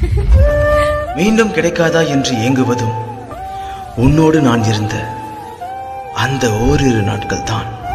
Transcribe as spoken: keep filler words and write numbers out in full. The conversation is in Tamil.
மீண்டும் கிடைக்காதா என்று ஏங்குவதும் உன்னோடு நான் இருந்த அந்த ஓரிரு நாட்கள் தான்.